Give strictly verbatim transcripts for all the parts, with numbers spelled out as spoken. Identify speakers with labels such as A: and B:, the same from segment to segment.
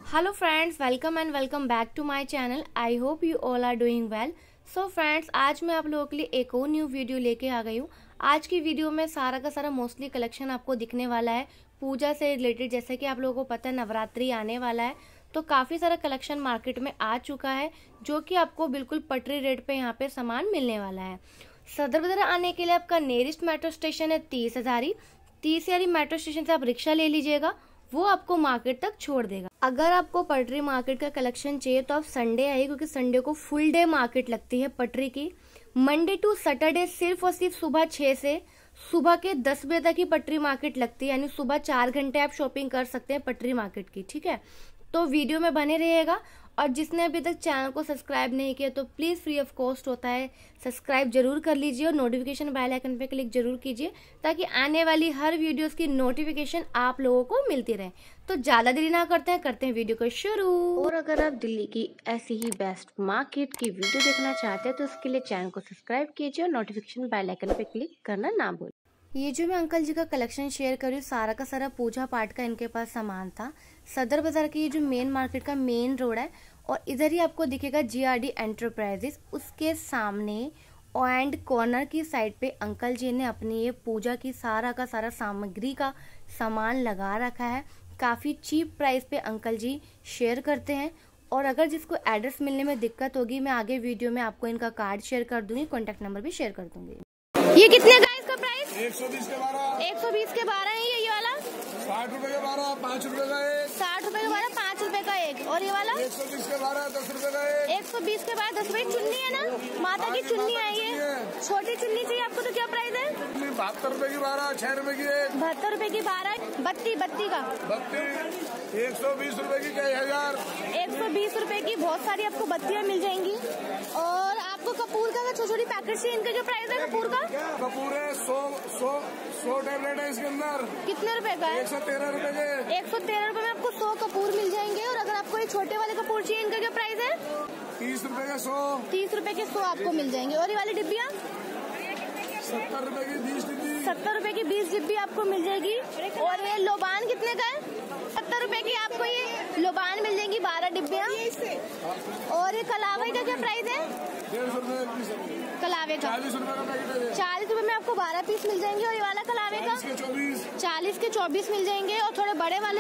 A: Hello friends, welcome and welcome back to my channel. I hope you all are doing well. So friends, आज मैं आप लोगों के लिए एक और न्यू वीडियो लेके आ गई हूँ। आज की वीडियो में सारा का सारा मोस्टली कलेक्शन आपको दिखने वाला है पूजा से रिलेटेड। जैसे कि आप लोगों को पता है नवरात्रि आने वाला है, तो काफ़ी सारा कलेक्शन मार्केट में आ चुका है जो कि आपको बिल्कुल पटरी रेट पे यहाँ पे सामान मिलने वाला है। सदर बाजार आने के लिए आपका नियरेस्ट मेट्रो स्टेशन है तीस हजारी। तीस हजारी मेट्रो स्टेशन से आप रिक्शा ले लीजिएगा, वो आपको मार्केट तक छोड़ देगा। अगर आपको पटरी मार्केट का कलेक्शन चाहिए तो आप संडे आइए, क्योंकि संडे को फुल डे मार्केट लगती है पटरी की। मंडे टू सैटरडे सिर्फ और सिर्फ सुबह छह से सुबह के दस बजे तक ही पटरी मार्केट लगती है, यानी सुबह चार घंटे आप शॉपिंग कर सकते हैं पटरी मार्केट की। ठीक है, तो वीडियो में बने रहिएगा। और जिसने अभी तक चैनल को सब्सक्राइब नहीं किया तो प्लीज फ्री ऑफ कॉस्ट होता है, सब्सक्राइब जरूर कर लीजिए और नोटिफिकेशन बेल आइकन पे क्लिक जरूर कीजिए, ताकि आने वाली हर वीडियोस की नोटिफिकेशन आप लोगों को मिलती रहे। तो ज्यादा देरी ना करते हैं, करते हैं वीडियो को शुरू। और अगर आप दिल्ली की ऐसी ही बेस्ट मार्केट की वीडियो देखना चाहते हैं तो उसके लिए चैनल को सब्सक्राइब कीजिए और नोटिफिकेशन बेल आइकन पे क्लिक करना ना भूलें। ये जो मैं अंकल जी का कलेक्शन शेयर कर रही हूँ, सारा का सारा पूजा पाठ का इनके पास सामान था। सदर बाजार की ये जो मेन मार्केट का मेन रोड है, और इधर ही आपको दिखेगा जीआरडी एंटरप्राइजेस। उसके सामने एंड कॉर्नर की साइड पे अंकल जी ने अपनी ये पूजा की सारा का सारा सामग्री का सामान लगा रखा है। काफी चीप प्राइस पे अंकल जी शेयर करते हैं। और अगर जिसको एड्रेस मिलने में दिक्कत होगी, मैं आगे वीडियो में आपको इनका कार्ड शेयर कर दूंगी, कॉन्टेक्ट नंबर भी शेयर कर दूंगी। ये कितने का है इसका प्राइस?
B: एक सौ बीस के बारह।
A: एक सौ बीस के बारह है ये ये वाला।
B: साठ रुपए के बारह, पाँच रुपए का एक।
A: साठ रुपए के बारह, पाँच रुपए का एक। और ये वाला
B: एक सौ बीस के बारह, दस रुपए का एक।
A: एक सौ बीस के बारह, दस रुपए की चुन्नी है ना, माता की चुन्नी आई है। छोटी चुन्नी चाहिए आपको तो क्या प्राइस है?
B: बहत्तर रुपए की बारह, छह रुपए की एक।
A: बहत्तर रुपए की बारह, बत्ती बत्ती का
B: बत्ती एक सौ बीस रुपए की कई हजार।
A: एक सौ बीस रुपए की बहुत सारी आपको बत्तियां मिल जाएंगी। और आपको कपूर का छोटी छोटी पैकेट से इनका क्या प्राइस है कपूर का?
B: कपूर है सौ सौ सौ टेबलेट है इसके अंदर।
A: कितने रुपए का है?
B: एक सौ तेरह रुपए के।
A: एक सौ तेरह रुपए में आपको सौ कपूर मिल जाएंगे। और अगर आपको ये छोटे वाले कपूर चाहिए, इनका क्या प्राइस है?
B: तीस रुपए के सौ।
A: तीस रुपए के सौ आपको मिल जाएंगे। और ये वाली डिब्बियाँ
B: सत्तर रुपए की बीस डिब्बी।
A: सत्तर रुपए की बीस डिब्बी आपको मिल जाएगी। और ये लोबान कितने का है? सत्तर रुपए की आपको ये लोबान मिल जाएगी, बारह डिब्बियाँ। और ये कलावे का क्या प्राइस है?
B: डेढ़ सौ रुपए
A: कलावे का
B: चालीस रुपए का पैकेट है।
A: चालीस रुपए में आपको बारह पीस मिल जाएंगे। और ये वाला कलावे का
B: चौबीस
A: चालीस के चौबीस मिल जाएंगे। और थोड़े बड़े वाले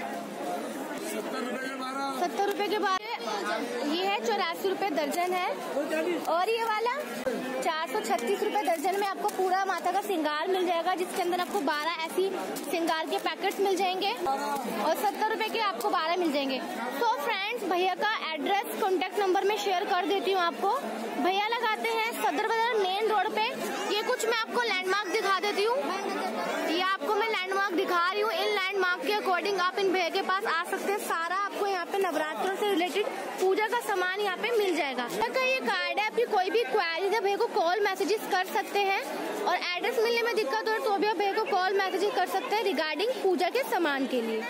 B: सत्तर रुपए के बारह।
A: सत्तर रुपए के बारह। ये है चौरासी रुपए दर्जन है। और ये वाला चार सौ छत्तीस रुपए दर्जन में आपको पूरा माता का श्रृंगार मिल जाएगा, जिसके अंदर आपको बारह ऐसी श्रृंगार के पैकेट्स मिल जाएंगे। और सत्तर रुपए के आपको बारह मिल जाएंगे। तो फ्रेंड्स, भैया का एड्रेस कॉन्टेक्ट नंबर में शेयर कर देती हूँ आपको। भैया लगाते हैं सदर बाजार मेन रोड पे। ये कुछ मैं आपको लैंडमार्क दिखा देती हूँ। ये आपको मैं लैंडमार्क दिखा रही हूँ। इन लैंडमार्क के अकॉर्डिंग आप इन भैया के पास आ सकते हैं। सारा आपको यहाँ पे नवरात्रों से रिलेटेड पूजा का सामान यहाँ पे मिल जाएगा। तो ये कार्ड है, आपकी कोई भी क्वेरी है भैया को कॉल मैसेजेस कर सकते हैं। और एड्रेस मिलने में दिक्कत हो तो भी आप भैया को कॉल मैसेजेस कर सकते हैं रिगार्डिंग पूजा के सामान के लिए।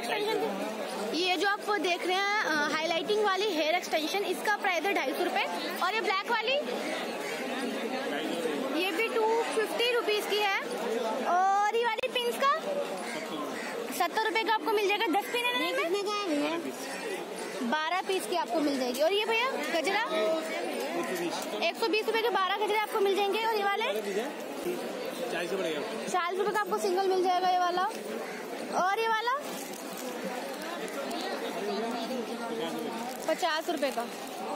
A: ये जो आप देख रहे हैं हाईलाइटिंग वाली हेयर एक्सटेंशन, इसका प्राइस है ढाई सौ रूपये। और ये ब्लैक वाली ये भी टू फिफ्टी रुपीज की है। और ये वाली पिंस का सत्तर रुपए का आपको मिल जाएगा। दस पिन है, बारह पीस की आपको मिल जाएगी। और ये भैया गजरा एक सौ बीस रुपए के बारह गजरे आपको मिल जाएंगे। और ये वाले चालीस रुपए का आपको सिंगल मिल जाएगा ये वाला। और ये वाला पचास रुपए का।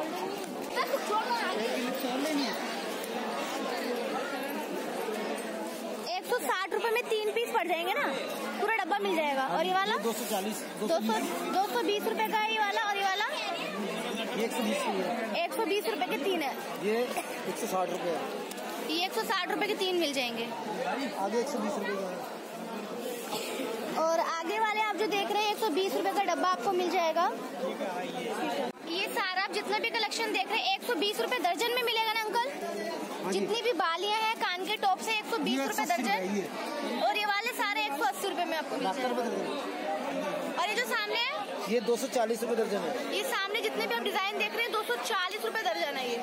A: एक सौ साठ रुपए में तीन पीस पड़ जाएंगे ना, पूरा डब्बा मिल जाएगा। और ये वाला दो सौ चालीस दो सौ दो सौ बीस रुपए का है ये वाला। और ये वाला एक सौ बीस एक सौ बीस रुपए के तीन है। ये एक सौ साठ रुपए है। ये एक सौ साठ रुपए के तीन मिल जाएंगे। आगे एक सौ बीस रुपए का। और आगे वाले आप जो देख रहे हैं एक सौ बीस रुपए का डब्बा आपको मिल जाएगा। ये सारा आप जितना भी कलेक्शन देख रहे हैं एक सौ बीस रुपए दर्जन में मिलेगा ना अंकल? जितनी भी बालियां हैं कान के टॉप से एक सौ बीस रुपए दर्जन। और ये वाले सारे एक सौ अस्सी रुपए में आपको मिल जाएगा। और ये जो सामने है
C: ये दो सौ चालीस रुपए दर्जन है।
A: ये सामने जितने भी आप डिजाइन देख रहे हैं दो सौ चालीस रुपए दर्जन है। ये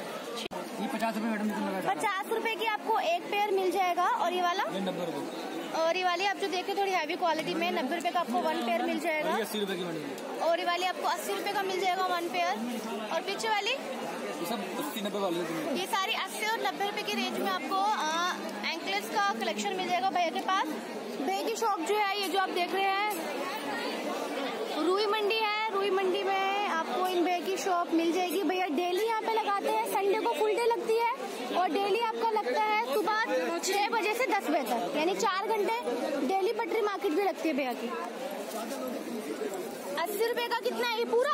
C: ये पचास रुपए मैडम
A: पचास रुपए की आपको एक पेयर मिल जाएगा। और ये वाला
C: नब्बे रुपए
A: और ये वाली आप जो देखें थोड़ी हैवी क्वालिटी में नब्बे रुपए का आपको वन पेयर मिल जाएगा।
B: अस्सी रुपए की बनी।
A: और ये वाली आपको अस्सी रुपए का मिल जाएगा वन पेयर। और पीछे वाली
B: ये सब अस्सी नब्बे वाली है।
A: ये सारी अस्सी और नब्बे रुपए की रेंज में आपको एंकलेट्स का कलेक्शन मिल जाएगा भैया के पास। भैया की शॉप जो है ये जो आप देख रहे हैं रूई मंडी है। रूई मंडी में आपको इन भैया की शॉप मिल जाएगी। भैया डेली यहाँ पे लगाते हैं, संडे को फुल डे लगती है और डेली आपका लगता है सुबह छह बजे से दस बजे तक, यानी चार घंटे डेली पटरी मार्केट भी लगती है भैया की। अस्सी रुपए का कितना है ये पूरा?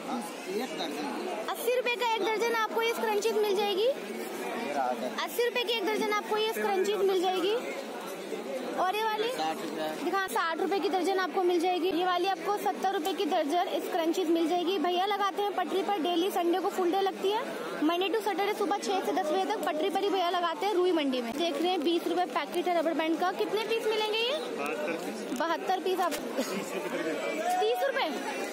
A: अस्सी रुपए का एक दर्जन आपको ये स्क्रंचीज मिल जाएगी। अस्सी रुपए की एक दर्जन आपको ये स्क्रंचीज मिल जाएगी। और ये वाली दिखा साठ रुपए की दर्जन आपको मिल जाएगी। ये वाली आपको सत्तर रुपए की दर्जन स्क्रंचीज मिल जाएगी। भैया लगाते हैं पटरी पर डेली, संडे को फुल डे लगती है। मंडे टू सैटरडे सुबह छह से दस बजे तक पटरी पर ही भैया लगाते हैं रूई मंडी में। देख रहे हैं बीस रुपए पैकेट है रबर बैंड का। कितने पीस मिलेंगे ये? बहत्तर पीस। आप तीस रुपए।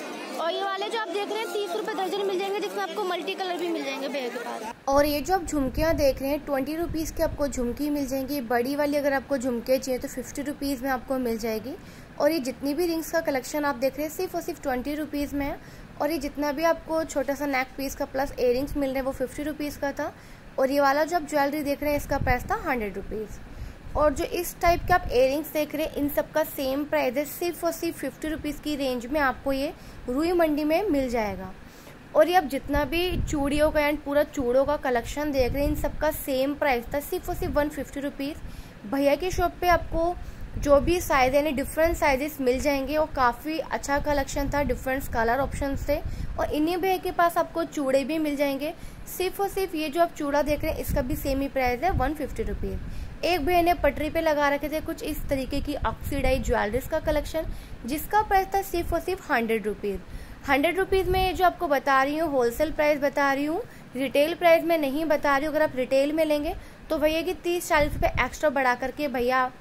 A: और ये वाले जो आप देख रहे हैं तीस रुपए दर्जन मिल जाएंगे, जिसमें आपको मल्टी कलर भी मिल जाएंगे भैया के पास। और ये जो आप झुमकियाँ देख रहे हैं ट्वेंटी रुपीज़ की आपको झुमकी मिल जाएंगी। बड़ी वाली अगर आपको झुमके चाहिए तो फिफ्टी रुपीज़ में आपको मिल जाएगी। और ये जितनी भी रिंग्स का कलेक्शन आप देख रहे हैं सिर्फ और सिर्फ ट्वेंटी रुपीज़ में है। और ये जितना भी आपको छोटा सा नेक पीस का प्लस इयरिंग्स मिल रहे हैं वो फिफ्टी रुपीज़ का था। और ये वाला जो आप ज्वेलरी देख रहे हैं इसका प्राइस था हंड्रेड रुपीज़। और जो इस टाइप के आप इयरिंग्स देख रहे हैं इन सब का सेम प्राइस है, सिर्फ और सिर्फ फिफ्टी रुपीज़ की रेंज में आपको ये रूई मंडी में मिल जाएगा। और ये आप जितना भी चूड़ियों का एंड पूरा चूड़ों का कलेक्शन देख रहे हैं इन सब का सेम प्राइस था, सिर्फ और सिर्फ वन फिफ्टी रुपीज़। भैया की शॉप पे आपको जो भी साइज यानी डिफरेंट साइजेस मिल जाएंगे और काफ़ी अच्छा कलेक्शन था, डिफरेंट कलर ऑप्शन थे। और इन्हीं भैया के पास आपको चूड़े भी मिल जाएंगे। सिर्फ और सिर्फ ये जो आप चूड़ा देख रहे हैं इसका भी सेम ही प्राइस है वन फिफ्टी रुपीज़। एक भैया ने पटरी पे लगा रखे थे कुछ इस तरीके की ऑक्सीडाइज ज्वेलरीज का कलेक्शन, जिसका प्राइस था सिर्फ और सिर्फ हंड्रेड रुपीज़। हंड्रेड रुपीज़ में ये जो आपको बता रही हूँ होलसेल प्राइस बता रही हूँ, रिटेल प्राइस में नहीं बता रही हूँ। अगर आप रिटेल में लेंगे तो भैया की तीस चालीस रुपये एक्स्ट्रा बढ़ा करके भैया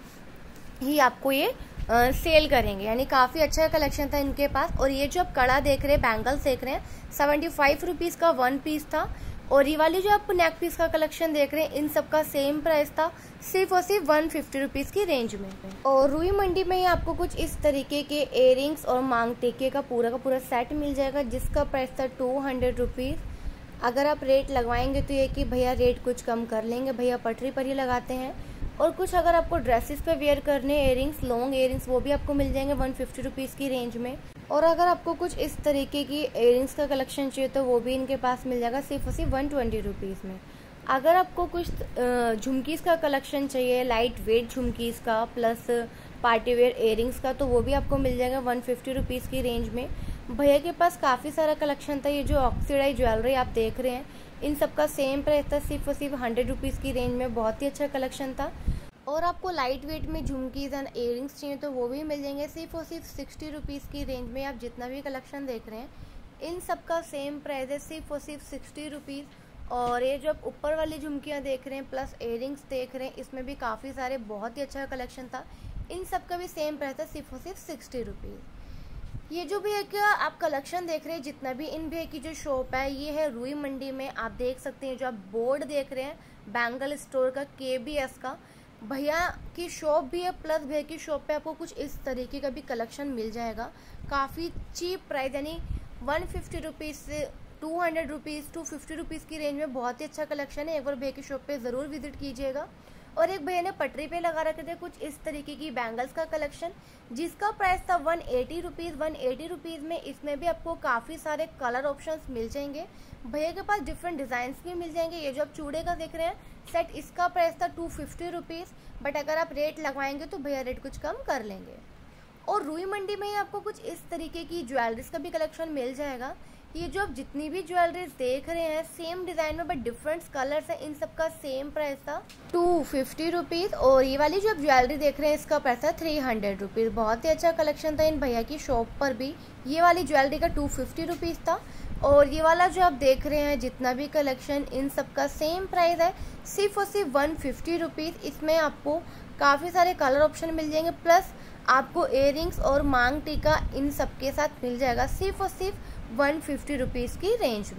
A: ही आपको ये आ, सेल करेंगे, यानी काफ़ी अच्छा कलेक्शन था इनके पास। और ये जो आप कड़ा देख रहे हैं बैंगल्स देख रहे हैं सेवेंटी फाइव रुपीज़ का वन पीस था। और ये वाली जो आप नेक पीस का कलेक्शन देख रहे हैं इन सब का सेम प्राइस था, सिर्फ और सिर्फ वन फिफ्टी रुपीज़ की रेंज में। और रूई मंडी में ही आपको कुछ इस तरीके के इयरिंग्स और मांग टिक्के का पूरा का पूरा सेट मिल जाएगा, जिसका प्राइस था टू हंड्रेड रुपीज़। अगर आप रेट लगवाएंगे तो ये कि भैया रेट कुछ कम कर लेंगे, भैया पटरी पर ही लगाते हैं। और कुछ अगर आपको ड्रेसेस पे वेयर करने इयरिंग्स लॉन्ग इयरिंग्स वो भी आपको मिल जाएंगे वन फिफ्टी रुपीज़ की रेंज में। और अगर आपको कुछ इस तरीके की इयरिंग्स का कलेक्शन चाहिए तो वो भी इनके पास मिल जाएगा सिर्फ और सिर्फ वन ट्वेंटी रुपीज़ में। अगर आपको कुछ झुमकीज़ का कलेक्शन चाहिए लाइट वेट झुमकीज़ का प्लस पार्टी वेयर इयरिंग्स का तो वो भी आपको मिल जाएगा वन फिफ्टी रुपीज़ की रेंज में। भैया के पास काफ़ी सारा कलेक्शन था। ये जो ऑक्सीडाइज ज्वेलरी आप देख रहे हैं इन सब का सेम प्राइस था, सिर्फ और सिर्फ हंड्रेड रुपीज़ की रेंज में। बहुत ही अच्छा कलेक्शन था। और आपको लाइट वेट में झुमकीज़ एंड इयरिंग्स चाहिए तो वो भी मिल जाएंगे सिर्फ और सिर्फ सिक्सटी रुपीज़ की रेंज में। आप जितना भी कलेक्शन देख रहे हैं इन सब का सेम प्राइस है, सिर्फ और सिर्फ सिक्सटी रुपीज़। और ये जो आप ऊपर वाली झुमकियाँ देख रहे हैं प्लस इयरिंग्स देख रहे हैं इसमें भी काफ़ी सारे बहुत ही अच्छा कलेक्शन था। इन सब का भी सेम प्राइस है, सिर्फ और सिर्फ सिक्सटी रुपीज़। ये जो भैया का आप कलेक्शन देख रहे हैं जितना भी इन भैया की जो शॉप है ये है रूई मंडी में। आप देख सकते हैं जो आप बोर्ड देख रहे हैं बैंगल स्टोर का के बी एस का, भैया की शॉप भी है प्लस भैया की शॉप पे आपको कुछ इस तरीके का भी कलेक्शन मिल जाएगा काफ़ी चीप प्राइस, यानी वन फिफ्टी रुपीज़ से two hundred rupees two fifty rupees की रेंज में बहुत ही अच्छा कलेक्शन है। एक बार भैया की शॉप पे ज़रूर विजिट कीजिएगा। और एक भैया ने पटरी पे लगा रखे थे कुछ इस तरीके की बैंगल्स का कलेक्शन, जिसका प्राइस था one eighty rupees. One eighty rupees में इसमें भी आपको काफ़ी सारे कलर ऑप्शंस मिल जाएंगे। भैया के पास डिफरेंट डिज़ाइन भी मिल जाएंगे। ये जो आप चूड़े का देख रहे हैं सेट इसका प्राइस था टू फिफ्टी रुपीज़, बट अगर आप रेट लगवाएंगे तो भैया रेट कुछ कम कर लेंगे। और रूई मंडी में ही आपको कुछ इस तरीके की ज्वेलरीज का भी कलेक्शन मिल जाएगा। ये जो आप जितनी भी ज्वेलरीज देख रहे हैं सेम डिजाइन में बट डिफरेंट कलर्स है, इन सब का सेम प्राइस था टू फिफ्टी रुपीज़। और ये वाली जो आप ज्वेलरी देख रहे हैं इसका प्राइस था थ्री हंड्रेड रुपीज़। बहुत ही अच्छा कलेक्शन था इन भैया की शॉप पर भी। ये वाली ज्वेलरी का टू फिफ्टी रुपीज़ था। और ये वाला जो आप देख रहे हैं जितना भी कलेक्शन इन सब का सेम प्राइस है, सिर्फ और सिर्फ वन फिफ्टी रुपीज़। इसमें आपको काफ़ी सारे कलर ऑप्शन मिल जाएंगे प्लस आपको इयरिंग्स और मांग टीका इन सब के साथ मिल जाएगा सिर्फ और सिर्फ वन फिफ्टी रुपीज़ की रेंज में।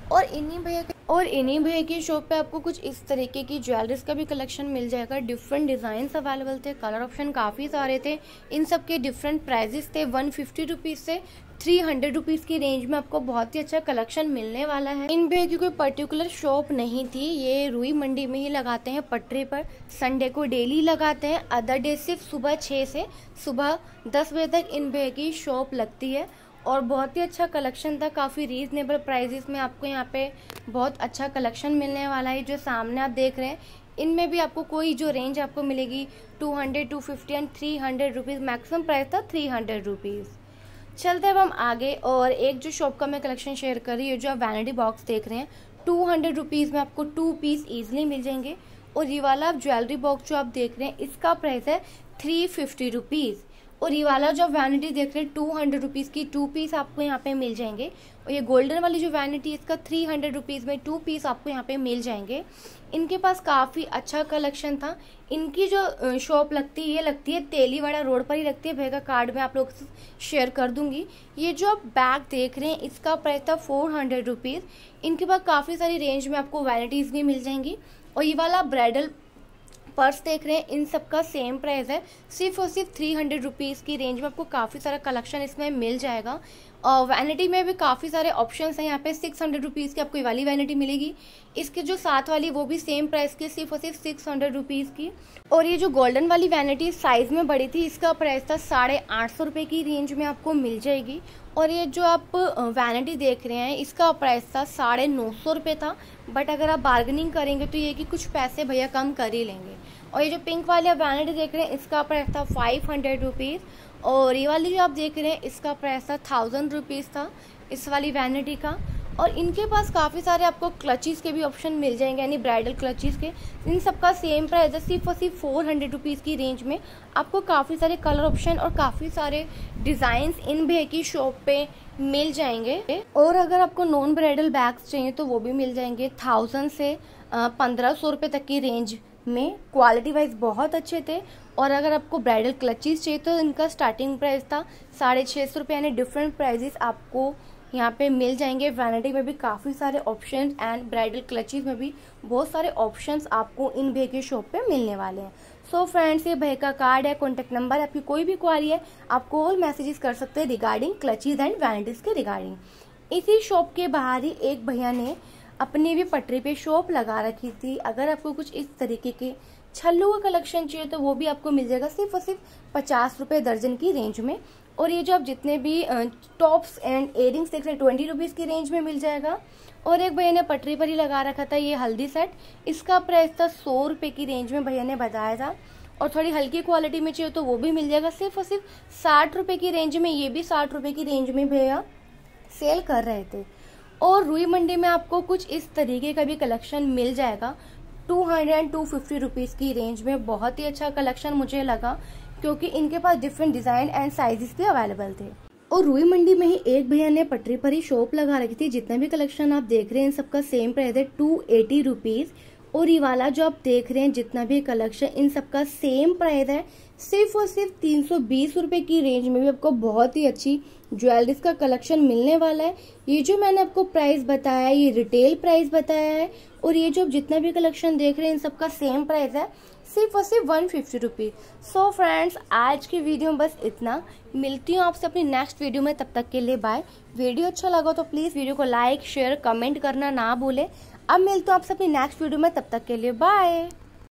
A: और इन्हीं भैया और इन्हीं भैया की शॉप पे आपको कुछ इस तरीके की ज्वेलरीज का भी कलेक्शन मिल जाएगा। डिफरेंट डिज़ाइंस अवेलेबल थे, कलर ऑप्शन काफ़ी सारे थे। इन सब के डिफरेंट प्राइजेस थे। वन फिफ्टी रुपीज़ से थ्री हंड्रेड रुपीज़ की रेंज में आपको बहुत ही अच्छा कलेक्शन मिलने वाला है। इन भैया की कोई पर्टिकुलर शॉप नहीं थी, ये रुई मंडी में ही लगाते हैं पटरी पर। संडे को डेली लगाते हैं, अदर डे सिर्फ सुबह छः से सुबह दस बजे तक इन भैया की शॉप लगती है। और बहुत ही अच्छा कलेक्शन था, काफ़ी रीजनेबल प्राइजेस में आपको यहाँ पे बहुत अच्छा कलेक्शन मिलने वाला है। जो सामने आप देख रहे हैं इनमें भी आपको कोई जो रेंज आपको मिलेगी two hundred, two fifty and three hundred rupees, maximum price था थ्री हंड्रेड रुपीज़। चलते अब हम आगे और एक जो शॉप का मैं कलेक्शन शेयर कर रही हूँ, जो आप वैनिटी बॉक्स देख रहे हैं टू हंड्रेड रुपीज़ में आपको टू पीस ईजिली मिल जाएंगे। और ये वाला आप ज्वेलरी बॉक्स जो आप देख रहे हैं इसका प्राइस है थ्री फिफ्टी रुपीज़। और ये वाला जो वैनिटी देख रहे हैं टू हंड्रेड रुपीज़ की टू पीस आपको यहाँ पे मिल जाएंगे। और ये गोल्डन वाली जो वैनिटी है इसका थ्री हंड्रेड रुपीज़ में टू पीस आपको यहाँ पे मिल जाएंगे। इनके पास काफ़ी अच्छा कलेक्शन था। इनकी जो शॉप लगती है ये लगती है तेलीवाड़ा रोड पर ही लगती है। भैया का कार्ड में आप लोग से शेयर कर दूंगी। ये जो आप बैग देख रहे हैं इसका प्राइस था फोर हंड्रेड रुपीज़। इनके पास काफ़ी सारी रेंज में आपको वैनिटीज़ भी मिल जाएंगी। और ये वाला ब्राइडल पर्स देख रहे हैं इन सब का सेम प्राइस है, सिर्फ और सिर्फ थ्री हंड्रेड रुपीज़ की रेंज में आपको काफ़ी सारा कलेक्शन इसमें मिल जाएगा। और वैनिटी में भी काफ़ी सारे ऑप्शंस हैं। यहाँ पे सिक्स हंड्रेड रुपीज़ की आपको ये वाली वैनिटी मिलेगी। इसके जो साथ वाली वो भी सेम प्राइस की, सिर्फ और सिर्फ सिक्स हंड्रेड रुपीज़ की। और ये जो गोल्डन वाली वैनिटी साइज़ में बड़ी थी इसका प्राइस था साढ़े आठ सौ रुपये की रेंज में आपको मिल जाएगी। और ये जो आप वैनिटी देख रहे हैं इसका प्राइस था साढ़े नौ सौ रुपये था, बट अगर आप बार्गेनिंग करेंगे तो ये कि कुछ पैसे भैया कम कर ही लेंगे। और ये जो पिंक वाली आप वैनिटी देख रहे हैं इसका प्राइस था फाइव हंड्रेड रुपीज़। और ये वाली जो आप देख रहे हैं इसका प्राइस था थाउजेंड रुपीज़ था इस वाली वैनिटी का। और इनके पास काफ़ी सारे आपको क्लचीज़ के भी ऑप्शन मिल जाएंगे, यानी ब्राइडल क्लचीज़ के। इन सबका सेम प्राइस है, सिर्फ और सिर्फ फोर हंड्रेड रुपीज़ की रेंज में आपको काफ़ी सारे कलर ऑप्शन और काफ़ी सारे डिज़ाइंस इन भैया की शॉप पे मिल जाएंगे। और अगर आपको नॉन ब्राइडल बैग्स चाहिए तो वो भी मिल जाएंगे थाउजेंड से पंद्रह सौ रुपये तक की रेंज में। क्वालिटी वाइज बहुत अच्छे थे। और अगर आपको ब्राइडल क्लचीज चाहिए तो इनका स्टार्टिंग प्राइस था साढ़े छः सौ रुपये, यानी डिफरेंट प्राइजेस आपको यहाँ पे मिल जाएंगे। वैनिटी में भी काफ़ी सारे ऑप्शंस एंड ब्राइडल क्लचीज में भी बहुत सारे ऑप्शंस आपको इन भैया की शॉप पे मिलने वाले हैं। सो फ्रेंड्स, ये भैया का कार्ड है, कॉन्टेक्ट नंबर, आपकी कोई भी क्वारी है आप कॉल मैसेजेस कर सकते हैं रिगार्डिंग क्लचीज एंड वैनिटीज के रिगार्डिंग। इसी शॉप के बाहर ही एक भैया ने अपनी भी पटरी पे शॉप लगा रखी थी। अगर आपको कुछ इस तरीके के छल्लू का कलेक्शन चाहिए तो वो भी आपको मिल जाएगा, सिर्फ और सिर्फ पचास रुपये दर्जन की रेंज में। और ये जो आप जितने भी टॉप्स एंड इयरिंग्स देख रहे हैं ट्वेंटी रुपीज़ की रेंज में मिल जाएगा। और एक भैया ने पटरी पर ही लगा रखा था ये हल्दी सेट, इसका प्राइस था सौ रुपये की रेंज में भैया ने बताया था। और थोड़ी हल्की क्वालिटी में चाहिए तो वो भी मिल जाएगा, सिर्फ और सिर्फ साठ रुपये की रेंज में। ये भी साठ रुपये की रेंज में भैया सेल कर रहे थे। और रुई मंडी में आपको कुछ इस तरीके का भी कलेक्शन मिल जाएगा two hundred and two fifty rupees की रेंज में। बहुत ही अच्छा कलेक्शन मुझे लगा क्योंकि इनके पास डिफरेंट डिज़ाइन एंड साइजेस भी अवेलेबल थे। और रुई मंडी में ही एक भैया ने पटरी पर ही शॉप लगा रखी थी। जितना भी कलेक्शन आप देख रहे हैं इन सबका सेम प्राइस है टू एटी रुपीज़। और ये वाला जो आप देख रहे हैं जितना भी कलेक्शन इन सबका सेम प्राइस है, सिर्फ और सिर्फ तीन सौ बीस रुपये की रेंज में भी आपको बहुत ही अच्छी ज्वेलरीज का कलेक्शन मिलने वाला है। ये जो मैंने आपको प्राइस बताया ये रिटेल प्राइस बताया है। और ये जो जितना भी कलेक्शन देख रहे हैं इन सबका सेम प्राइस है, सिर्फ और सिर्फ one fifty rupees. So friends, आज की वीडियो में बस इतना। मिलती हूँ आपसे अपनी नेक्स्ट वीडियो में, तब तक के लिए बाय। वीडियो अच्छा लगा तो प्लीज़ वीडियो को लाइक शेयर कमेंट करना ना भूलें। अब मिलते हूँ आपसे अपनी नेक्स्ट वीडियो में, तब तक के लिए बाय।